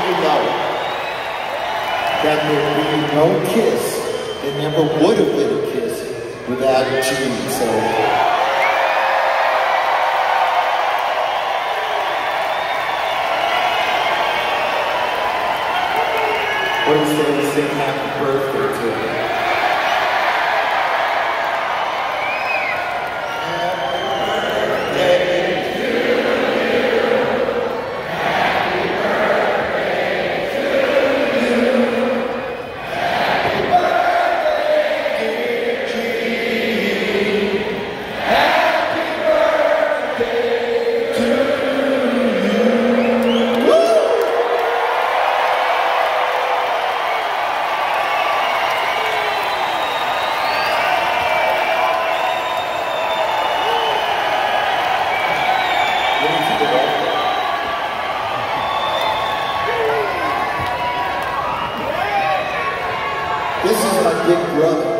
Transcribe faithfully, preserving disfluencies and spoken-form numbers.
you know that there would be no kiss, there never would have been a kiss without Gene. So what do you say to sing happy birthday to him? This is my big brother.